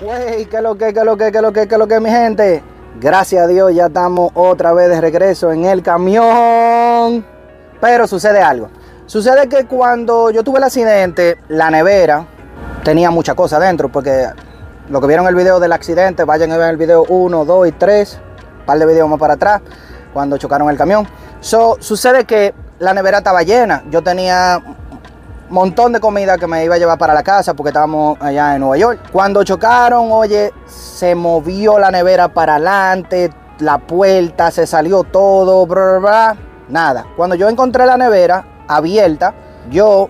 Wey, ¿qué lo que, mi gente? Gracias a Dios ya estamos otra vez de regreso en el camión. Pero sucede algo. Sucede que cuando yo tuve el accidente, la nevera tenía muchas cosas dentro. Porque lo que vieron el video del accidente, vayan a ver el video 1, 2 y 3. Un par de videos más para atrás, cuando chocaron el camión. Sucede que la nevera estaba llena. Yo tenía montón de comida que me iba a llevar para la casa porque estábamos allá en Nueva York. Cuando chocaron, oye, se movió la nevera para adelante, la puerta, se salió todo, bla, bla, bla. Nada. Cuando yo encontré la nevera abierta, yo,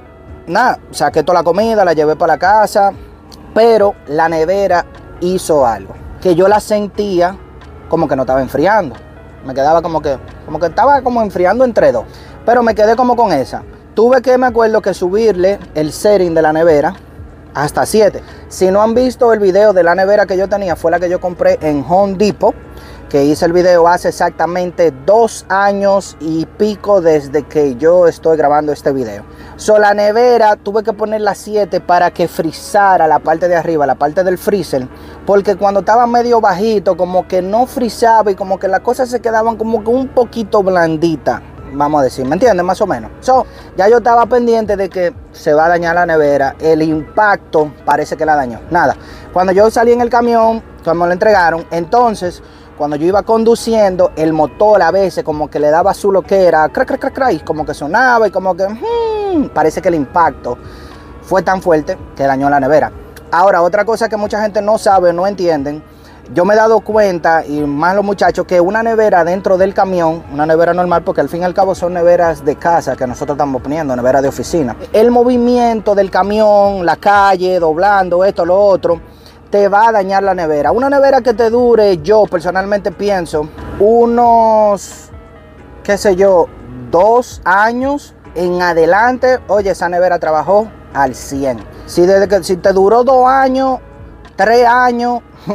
saqué toda la comida, la llevé para la casa, pero la nevera hizo algo, que yo la sentía como que no estaba enfriando. Me quedaba como que estaba como enfriando entre dos, pero me quedé como con esa. Tuve que, me acuerdo, que subirle el setting de la nevera hasta 7. Si no han visto el video de la nevera que yo tenía, fue la que yo compré en Home Depot, que hice el video hace exactamente 2 años y pico desde que yo estoy grabando este video. La nevera tuve que ponerla a 7 para que frizara la parte de arriba, la parte del freezer, porque cuando estaba medio bajito, como que no frizaba y como que las cosas se quedaban como que un poquito blanditas. Vamos a decir, ¿me entienden? Más o menos. Ya yo estaba pendiente de que se va a dañar la nevera. El impacto parece que la dañó. Nada. Cuando yo salí en el camión, cuando me lo entregaron, entonces, cuando yo iba conduciendo, el motor a veces como que le daba su loquera, crac, crac, crac, crac, y como que sonaba y como que, parece que el impacto fue tan fuerte que dañó la nevera. Ahora, otra cosa que mucha gente no sabe, no entienden. Yo me he dado cuenta, y más los muchachos, que una nevera dentro del camión, una nevera normal, porque al fin y al cabo son neveras de casa que nosotros estamos poniendo, neveras de oficina. El movimiento del camión, la calle, doblando, esto, lo otro, te va a dañar la nevera. Una nevera que te dure, yo personalmente pienso, unos, qué sé yo, 2 años en adelante, oye, esa nevera trabajó al 100. Si te duró 2 años, 3 años,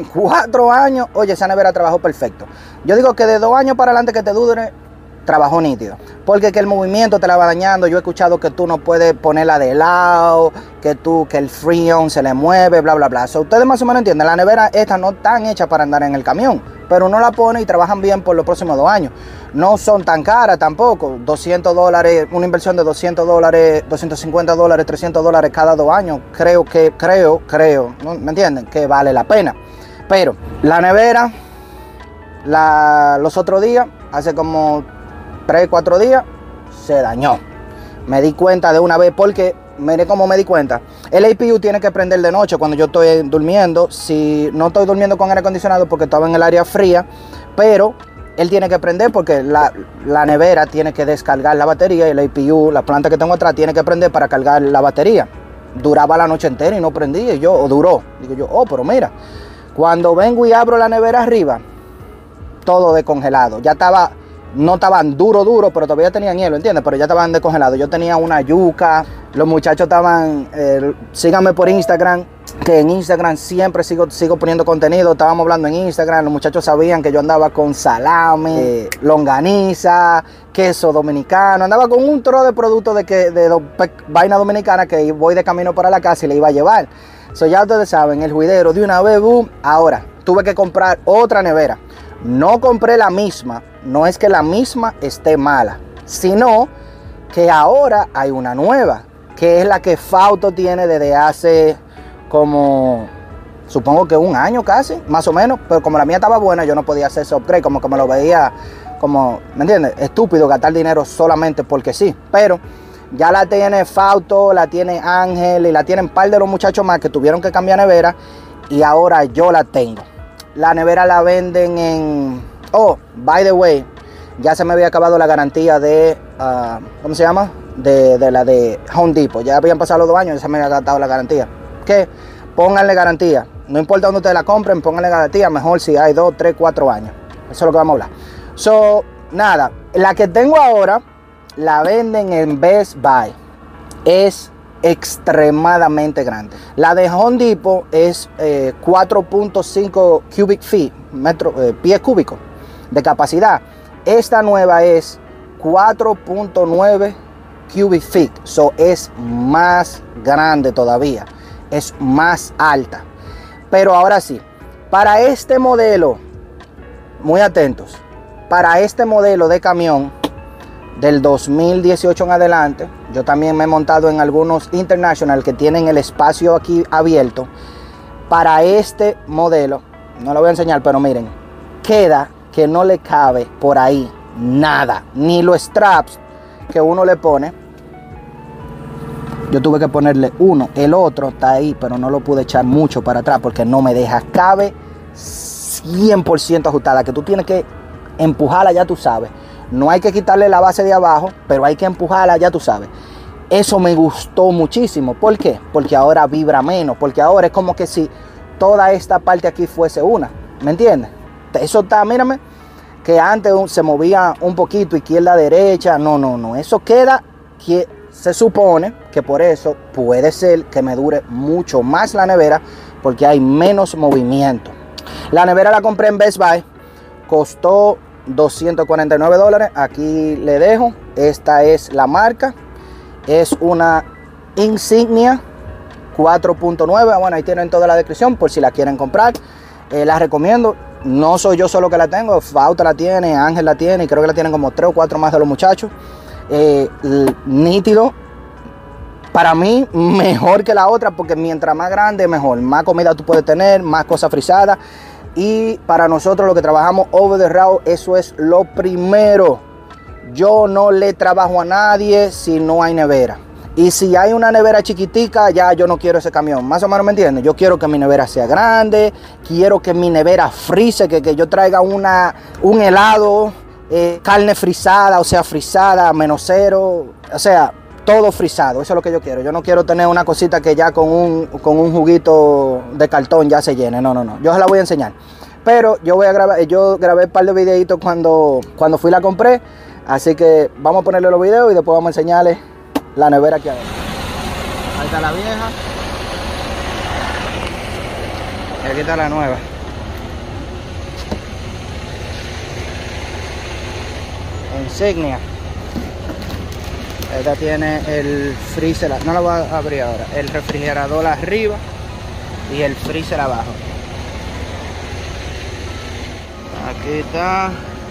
4 años, oye, esa nevera trabajó perfecto. Yo digo que de 2 años para adelante que te dure, trabajó nítido. Porque que el movimiento te la va dañando. Yo he escuchado que tú no puedes ponerla de lado, que el freon se le mueve, bla, bla, bla. Ustedes más o menos entienden. La nevera esta no están hecha para andar en el camión, pero uno la pone y trabajan bien por los próximos 2 años. No son tan caras tampoco. $200, una inversión de $200, $250, $300 cada 2 años. Creo, ¿no? ¿Me entienden? Que vale la pena. Pero la nevera, los otros días, hace como 3, 4 días, se dañó. Me di cuenta de una vez porque, mire cómo me di cuenta. El APU tiene que prender de noche cuando yo estoy durmiendo. Si no estoy durmiendo con aire acondicionado porque estaba en el área fría, pero él tiene que prender porque la nevera tiene que descargar la batería y el APU, la planta que tengo atrás, tiene que prender para cargar la batería. Duraba la noche entera y no prendía. Y duró. Digo yo, pero mira. Cuando vengo y abro la nevera arriba, todo descongelado. Ya estaba, no estaban duro, pero todavía tenían hielo, ¿entiendes? Pero ya estaban descongelados. Yo tenía una yuca. Los muchachos estaban, síganme por Instagram, que en Instagram siempre sigo poniendo contenido. Estábamos hablando en Instagram. Los muchachos sabían que yo andaba con salami, longaniza, queso dominicano. Andaba con un trozo de productos de vaina dominicana que voy de camino para la casa y le iba a llevar. Ya ustedes saben, el juidero de una vez, boom. Ahora, tuve que comprar otra nevera. No compré la misma. No es que la misma esté mala, sino que ahora hay una nueva, que es la que Fausto tiene desde hace como, supongo que 1 año casi, más o menos. Pero como la mía estaba buena, yo no podía hacer ese upgrade, como que me lo veía como, ¿me entiendes? Estúpido gastar dinero solamente porque sí. Pero ya la tiene Fausto, la tiene Ángel y la tienen un par de los muchachos más que tuvieron que cambiar nevera. Y ahora yo la tengo. La nevera la venden en... Oh, by the way, ya se me había acabado la garantía de... ¿cómo se llama? De la de Home Depot. Ya habían pasado los 2 años y se me había gastado la garantía. ¿Qué? Pónganle garantía. No importa dónde ustedes la compren, pónganle garantía. Mejor si hay 2, 3, 4 años. Eso es lo que vamos a hablar. Nada. La que tengo ahora la venden en Best Buy. Es extremadamente grande. La de Home Depot es 4.5 cubic feet, pies cúbicos de capacidad. Esta nueva es 4.9 cubic feet. Es más grande todavía. Es más alta. Pero ahora sí, para este modelo, muy atentos, para este modelo de camión del 2018 en adelante, yo también me he montado en algunos International que tienen el espacio aquí abierto. Para este modelo, no lo voy a enseñar, pero miren, queda que no le cabe por ahí nada, ni los straps que uno le pone. Yo tuve que ponerle uno, el otro está ahí, pero no lo pude echar mucho para atrás porque no me deja. Cabe 100% ajustada, que tú tienes que empujarla, ya tú sabes. No hay que quitarle la base de abajo, pero hay que empujarla, ya tú sabes. Eso me gustó muchísimo. ¿Por qué? Porque ahora vibra menos, porque ahora es como que si toda esta parte aquí fuese una. ¿Me entiendes? Eso está, mírame, que antes se movía un poquito izquierda, derecha. No. Eso queda que se supone que por eso puede ser que me dure mucho más la nevera, porque hay menos movimiento. La nevera la compré en Best Buy, costó $249. Aquí le dejo. Esta es la marca. Es una Insignia 4.9. Bueno, ahí tienen toda la descripción por si la quieren comprar. La recomiendo. No soy yo solo que la tengo. Fauta la tiene, Ángel la tiene, y creo que la tienen como 3 o 4 más de los muchachos. Nítido. Para mí, mejor que la otra, porque mientras más grande, mejor. Más comida tú puedes tener, más cosas frisadas. Y para nosotros, los que trabajamos over the road, eso es lo primero. Yo no le trabajo a nadie si no hay nevera. Y si hay una nevera chiquitica, ya yo no quiero ese camión. Más o menos me entienden. Yo quiero que mi nevera sea grande. Quiero que mi nevera frise, que yo traiga un helado, carne frisada, o sea, frisada, -0. O sea, todo frisado. Eso es lo que yo quiero. Yo no quiero tener una cosita que ya con un juguito de cartón ya se llene. No. Yo se la voy a enseñar. Pero yo voy a grabar. Yo grabé un par de videitos cuando fui y la compré. Así que vamos a ponerle los videos y después vamos a enseñarles la nevera que hay. Ahí está la vieja. Y aquí está la nueva. Insignia. Esta tiene el freezer, no la voy a abrir ahora. El refrigerador arriba y el freezer abajo. Aquí está.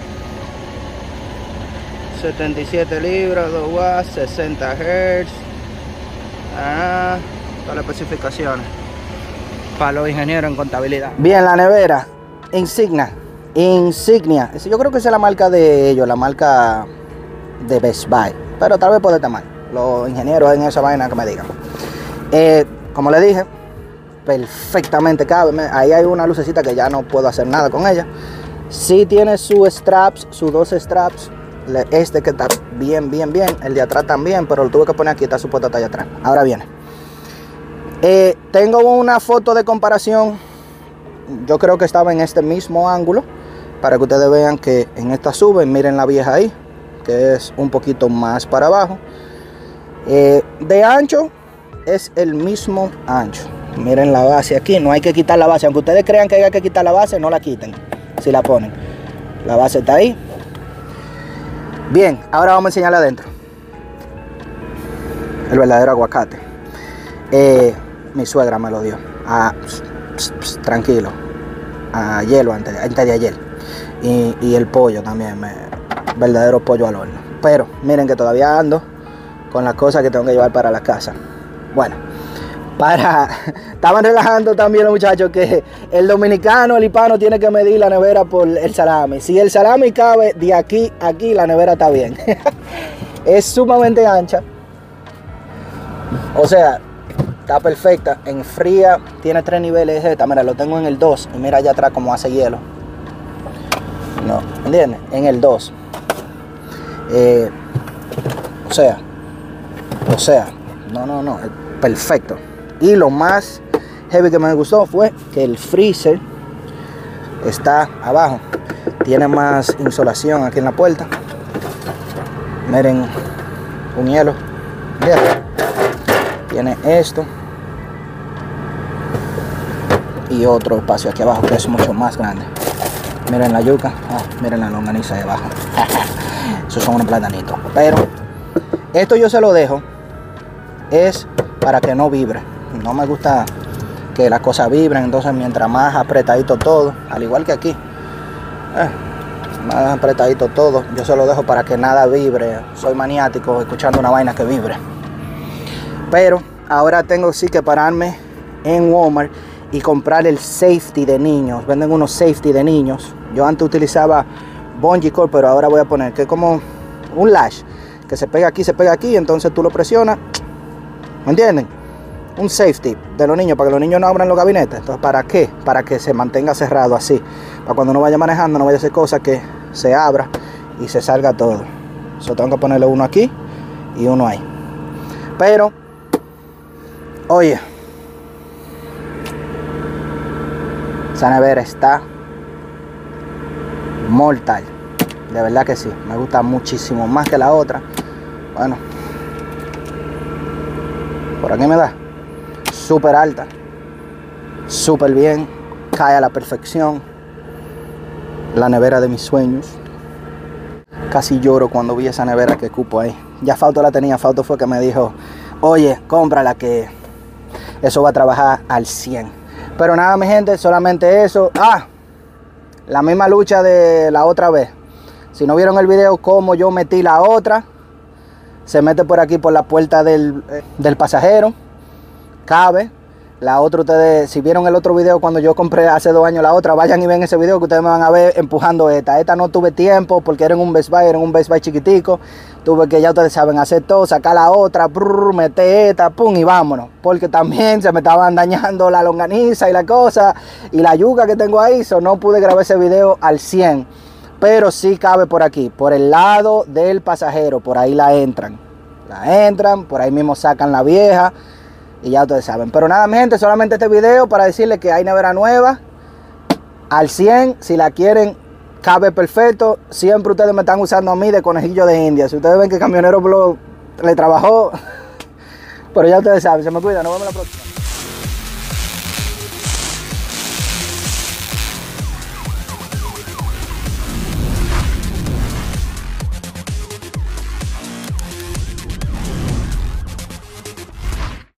77 libras, 2 watts, 60 Hz. Todas las especificaciones para los ingenieros en contabilidad. Bien, la nevera Insignia. Yo creo que esa es la marca de ellos, la marca de Best Buy. Pero tal vez puede estar mal. Los ingenieros en esa vaina que me digan. Como le dije, perfectamente cabe. Ahí hay una lucecita que ya no puedo hacer nada con ella. Sí tiene sus straps, sus 2 straps. Este que está bien. El de atrás también, pero lo tuve que poner aquí, está supuesto estar allá atrás. Ahora viene. Tengo una foto de comparación. Yo creo que estaba en este mismo ángulo, para que ustedes vean que en esta sube. Miren la vieja ahí, que es un poquito más para abajo. De ancho es el mismo ancho. Miren la base aquí, no hay que quitar la base. Aunque ustedes crean que hay que quitar la base, no la quiten si la ponen. La base está ahí. Bien, ahora vamos a enseñarle adentro. El verdadero aguacate. Mi suegra me lo dio. Tranquilo. Ayer o antes de ayer. Y el pollo también. Verdadero pollo al horno. Pero miren que todavía ando con las cosas que tengo que llevar para la casa. Bueno, estaban relajando también los muchachos que el dominicano, el hispano, tiene que medir la nevera por el salami. Si el salami cabe de aquí a aquí, la nevera está bien. Es sumamente ancha. O sea, está perfecta. En fría tiene 3 niveles esta. Mira, lo tengo en el 2. Y mira allá atrás como hace hielo. No, ¿entiendes? En el 2. O sea, no, es perfecto. Y lo más heavy que me gustó fue que el freezer está abajo. Tiene más insolación aquí en la puerta. Miren, un hielo. Miren. Tiene esto. Y otro espacio aquí abajo que es mucho más grande. Miren la yuca. Miren la longaniza de abajo. Esos son unos platanitos. Pero esto yo se lo dejo. Es para que no vibre. No me gusta que las cosas vibren. Entonces mientras más apretadito todo, al igual que aquí, más apretadito todo, yo se lo dejo para que nada vibre. Soy maniático escuchando una vaina que vibre. Pero ahora tengo sí que pararme en Walmart y comprar el safety de niños. Venden unos safety de niños. Yo antes utilizaba bungee cord, pero ahora voy a poner que es como un lash que se pega aquí, entonces tú lo presionas, ¿me entienden? Un safety de los niños, para que los niños no abran los gabinetes. Entonces, ¿para qué? Para que se mantenga cerrado así, para cuando uno vaya manejando no vaya a hacer cosas que se abra y se salga todo. Yo tengo que ponerle uno aquí y uno ahí. Pero oye, esa nevera está mortal, de verdad que sí, me gusta muchísimo más que la otra. Bueno, por aquí me da súper alta, súper bien, cae a la perfección, la nevera de mis sueños. Casi lloro cuando vi esa nevera que cupo ahí. Ya Fausto la tenía, Fausto fue que me dijo, oye, cómprala que eso va a trabajar al 100. Pero nada, mi gente, solamente eso. La misma lucha de la otra vez. Si no vieron el video cómo yo metí la otra, se mete por aquí por la puerta del pasajero, cabe. La otra, ustedes, si vieron el otro video cuando yo compré hace 2 años la otra, vayan y ven ese video que ustedes me van a ver empujando esta. Esta no tuve tiempo porque era en un Best Buy chiquitico. Tuve que, ya ustedes saben, hacer todo, sacar la otra, meter esta, pum, y vámonos. Porque también se me estaban dañando la longaniza y la cosa, y la yuca que tengo ahí, no pude grabar ese video al 100. Pero sí cabe por aquí, por el lado del pasajero, por ahí la entran. Por ahí mismo sacan la vieja. Y ya ustedes saben. Pero nada, mi gente, solamente este video para decirles que hay nevera nueva al 100. Si la quieren, cabe perfecto. Siempre ustedes me están usando a mí de conejillo de India. Si ustedes ven que Camionero Blog le trabajó, pero ya ustedes saben. Se me cuidan, nos vemos la próxima.